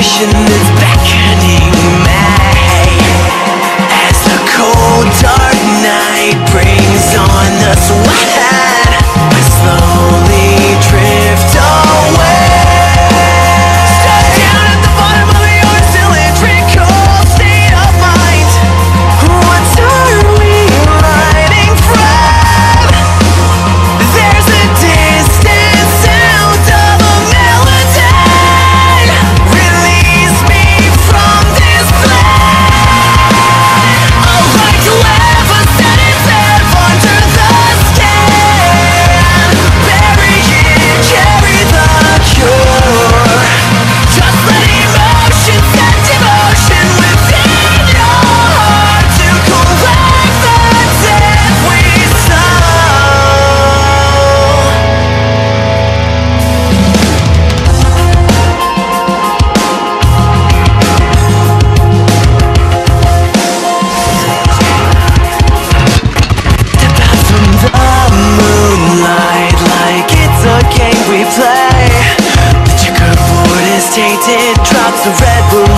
destination that's beckoning me as the cold dark night brings on the sweat. I slowly drift away, stuck down at the bottom of your cylindrical state of mind. What are we riding from? There's a distant sound of a melody. Release me from this flame. A right to live, a set itself under the skin. Bury it, carry the cure. Just let emotion set devotion within your heart to collect the death we sow. Step out from the moonlight like it's a game we play. The checkerboard is tainted, drops of red will